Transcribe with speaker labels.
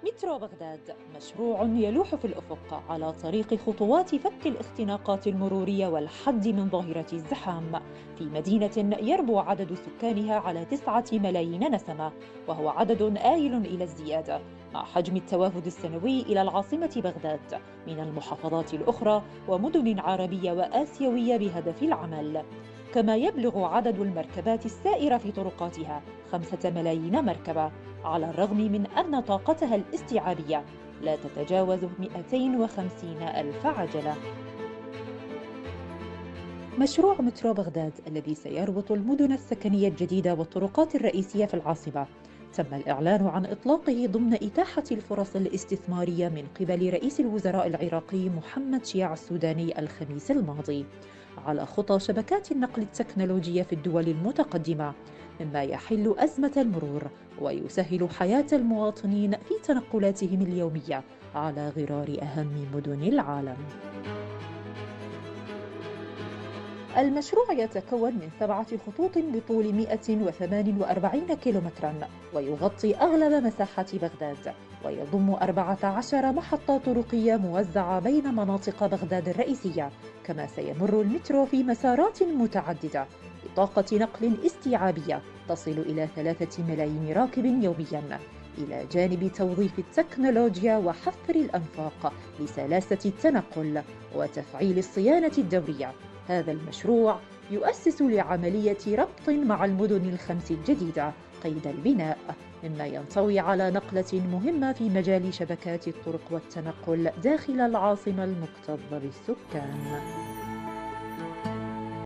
Speaker 1: مترو بغداد مشروع يلوح في الأفق على طريق خطوات فك الاختناقات المرورية والحد من ظاهرة الزحام في مدينة يربو عدد سكانها على 9 ملايين نسمة، وهو عدد آيل إلى الزيادة مع حجم التوافد السنوي إلى العاصمة بغداد من المحافظات الأخرى ومدن عربية وآسيوية بهدف العمل. كما يبلغ عدد المركبات السائرة في طرقاتها 5 ملايين مركبة، على الرغم من أن طاقتها الاستيعابية لا تتجاوز 250 ألف عجلة. مشروع مترو بغداد الذي سيربط المدن السكنية الجديدة والطرقات الرئيسية في العاصمة تم الإعلان عن إطلاقه ضمن إتاحة الفرص الاستثمارية من قبل رئيس الوزراء العراقي محمد شياع السوداني الخميس الماضي على خطى شبكات النقل التكنولوجية في الدول المتقدمة، مما يحل أزمة المرور ويسهل حياة المواطنين في تنقلاتهم اليومية على غرار أهم مدن العالم. المشروع يتكون من 7 خطوط بطول 148 كيلومتراً ويغطي أغلب مساحة بغداد، ويضم 14 محطة طرقية موزعة بين مناطق بغداد الرئيسية. كما سيمر المترو في مسارات متعددة بطاقة نقل استيعابية تصل إلى 3 ملايين راكب يومياً، إلى جانب توظيف التكنولوجيا وحفر الأنفاق لسلاسة التنقل وتفعيل الصيانة الدورية. هذا المشروع يؤسس لعملية ربط مع المدن الخمس الجديدة قيد البناء، مما ينطوي على نقلة مهمة في مجال شبكات الطرق والتنقل داخل العاصمة المكتظة بالسكان.